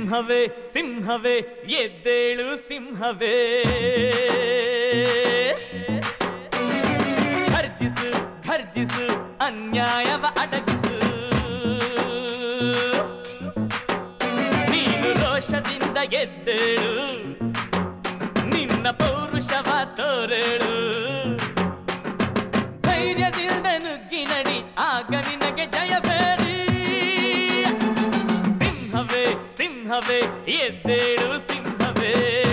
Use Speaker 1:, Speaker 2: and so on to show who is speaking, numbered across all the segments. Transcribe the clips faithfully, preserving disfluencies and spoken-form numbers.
Speaker 1: ಸಿಂಹವೇ ಸಿಂಹವೇ ಎದ್ದೇಳು ಸಿಂಹವೇ ಘರ್ಜಿಸು ಘರ್ಜಿಸು ಅನ್ಯಾಯವ ಅಡಗಿಸು ನೀನು ರೋಷದಿಂದ ಎದ್ದೇಳು ನಿನ್ನ ಪೌರುಷವ ತೋರೇಳು ಧೈರ್ಯದಿಂದ ನುಗ್ಗಿ ನಡಿ ಆಗ ನಿನಗೆ ಜಯಬೇರಿ ಸಿಂಹವೇ ಸಿಂಹವೇ ಎದ್ದೇಳು ಸಿಂಹವೇ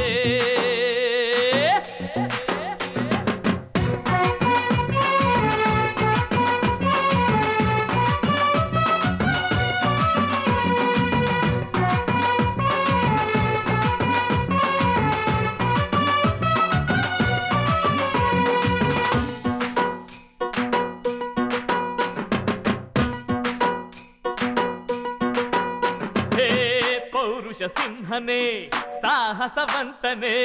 Speaker 1: ಸಿಂಹನೇ ಸಾಹಸವಂತನೇ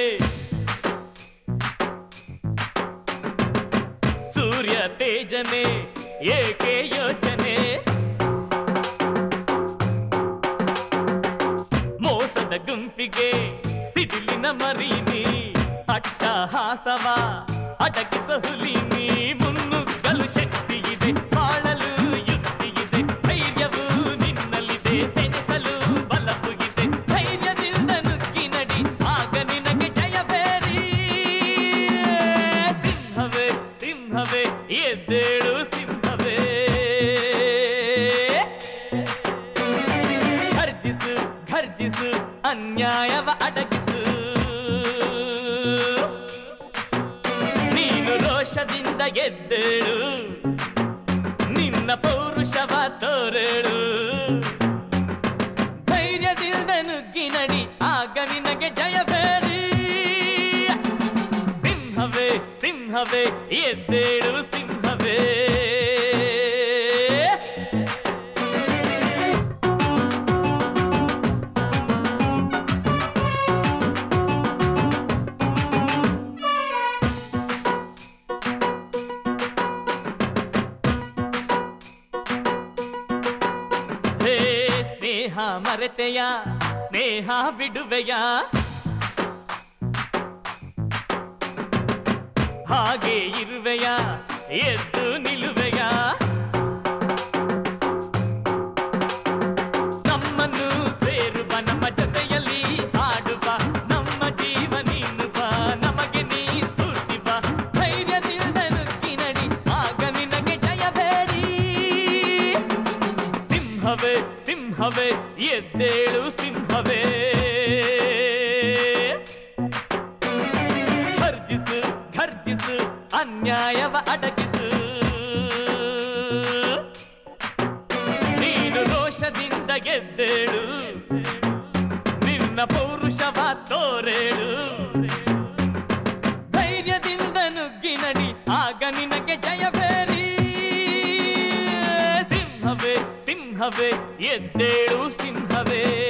Speaker 1: ಸೂರ್ಯ ತೇಜನೇ ಏಕೆ ಯೋಚನೆ ಮೋಸದ ಗುಂಪಿಗೆ ಸಿಡಿಲಿನ ಮರೀನಿ ಅಟ್ಟಹಾಸವ ಅಡಗಿಸ ಹುಲಿನಿ ಮುನ್ನುಗ್ಗಲು ಶಕ್ತಿ ಇದೆ ಬಾಳಲು ಯುಕ್ತಿ ಇದೆ ಧೈರ್ಯವು ನಿನ್ನಲ್ಲಿದೆ ಸೆಣಸಲು ಬಲವು ಇದೆ ಧೈರ್ಯದಿಂದ ನುಗ್ಗಿ ನಡಿ ಆಗ ನಿನಗೆ ಜಯಬೇರಿ ಸಿಂಹವೇ ಸಿಂಹವೇ ಎದ್ದೇಳು ಸಿಂಹವೇ ಘರ್ಜಿಸು ಘರ್ಜಿಸು ಅನ್ಯಾಯವ ಅಡಗಿಸು ನೀನು ರೋಷದಿಂದ ಎದ್ದೇಳು ನಿನ್ನ ಪೌರುಷವ ತೋರೇಳು ಧೈರ್ಯದಿಂದ ನುಗ್ಗಿ ನಡಿ ಆಗ ನಿನಗೆ ಜಯಬೇರಿ ಸಿಂಹವೇ ಸಿಂಹವೇ ಎದ್ದೇಳು ಸಿಂಹವೇ ಸ್ನೇಹ ಮರೆತೆಯ ಸ್ನೇಹ ಬಿಡುವೆಯ ಹಾಗೆ ಇರುವೆಯ ಎದ್ದು ನಿಲುವೆಯ ನಮ್ಮನ್ನು ಸೇರುವ ನಮ್ಮ ಜೊತೆಯಲ್ಲಿ ಹಾಡುವ ನಮ್ಮ ಜೀವ ನೀನು ಬಾ ನಮಗೆ ನೀ ಸ್ಫೂರ್ತಿ ಬಾ ಧೈರ್ಯದಿಂದ ನುಗ್ಗಿ ನಡಿ ಆಗ ನಿನಗೆ ಜಯಬೇರಿ ಸಿಂಹವೇ ಸಿಂಹವೇ ಎದ್ದೇಳು ಸಿಂಹವೇ ಘರ್ಜಿಸು ಘರ್ಜಿಸು ಅನ್ಯಾಯವ ಅಡಗಿಸು ನೀನು ರೋಷದಿಂದ ಗೆದ್ದೇಳು ನಿನ್ನ ಪೌರುಷವ ತೋರೇಳು ಧೈರ್ಯದಿಂದ ನುಗ್ಗಿ ನಡಿ ಆಗ ನಿನಗೆ ಜಯಬೇರಿ ಸಿಂಹವೇ ಸಿಂಹವೇ ಎದ್ದೇಳು ಸಿಂಹವೇ